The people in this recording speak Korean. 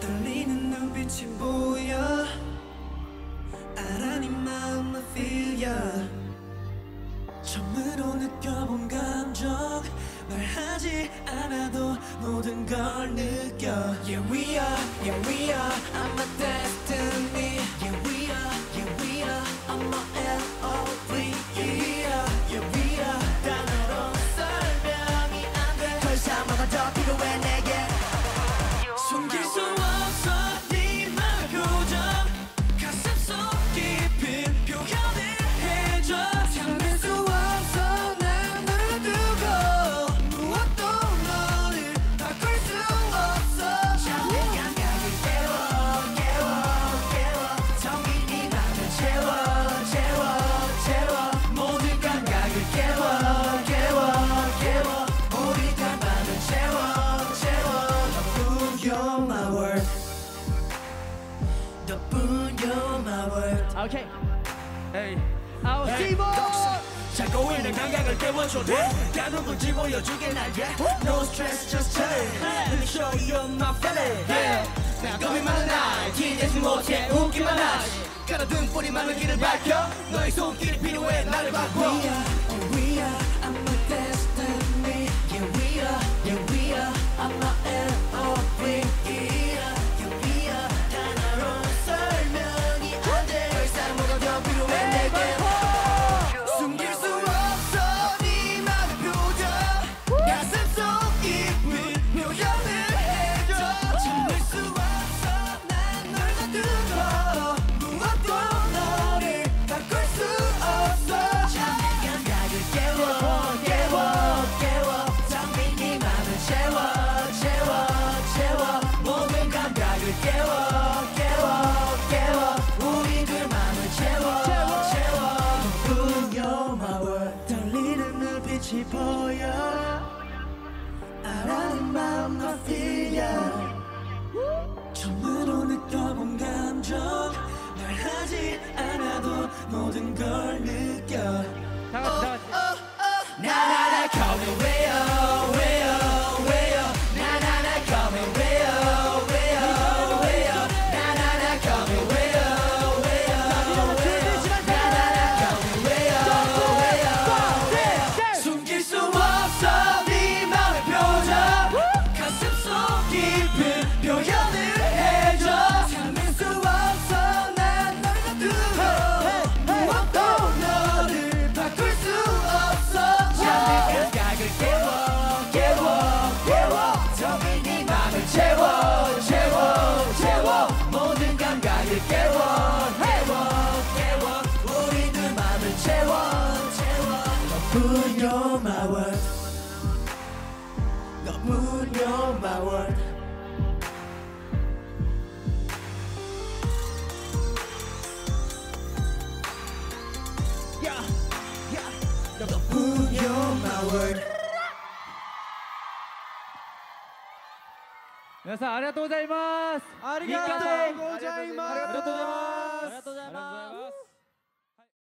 떨리는 눈빛이 보여 알아 네 마음을 feel ya 처음으로 느껴본 감정 말하지 않아도 모든 걸 느껴 Yeah we are I'm a destiny Yeah we are I'm a L-O-V-E Yeah we are 단어로 설명이 안돼 더 이상 뭐가 더 필요해 내게 숨길 수 없어 네 맘의 표정 가슴 속 깊은 표현을 해줘 참을 수 없어 난 널 두고 무엇도 너를 바꿀 수 없어 잠든 감각을 깨워 정이 네 맘을 채워 모든 감각을 깨워 우리 맘을 채워 You're my world 너뿐 you're my world 오케이. Hey. 아우 스티브. 자고 있는 감각을 깨워줘 돼 가볍고 보여주게 날개 No stress just chill Let me show you my feeling 난 겁이 많은 날 기대지 못해 웃기만 하지 가라든 뿌리만은 길을 밝혀 너의 손길이 필요해 나를 바꿔 We are I'm a destiny Yeah we are I'm a L-O-V-E Yeah we are 단어로 설명이 안돼 더 이상 뭐가 더 필요해 내게 숨길 수 없어 네 맘의 표정 가슴 속 깊은 표현을 해줘 참을 수 없어 난 널 더 두고 무엇도 너를 바꿀 수 없어 잠든 감각을 깨워 잠긴 네 맘을 채워 모든 감각을 깨워 우리 둘 맘을 채워 너뿐 you're my world 떨리는 눈빛이 보여 알아 네 마음 너 feel ya 처음으로 느껴본 감정 말하지 않아도 모든 걸 느껴 다 같이. 나나나 call me 왜요 나나나 call me 왜요 나나나 call me 왜요 나나나 call me 왜요 숨길 수 없어 네 맘의 표정 가슴 속 깊은 표현을 해줘 참을 수 없어 난 널 더 두고 무엇도 너를 바꿀 수 없어 잠든 감각을 깨워 정이 네 맘을 채워 모든 감각을 깨워 우리 둘 맘을 채워 너뿐 you're my world 너뿐 you're my world 너뿐 you're my world 皆さんありがとうございます。 ありがとうございますありがとうございます。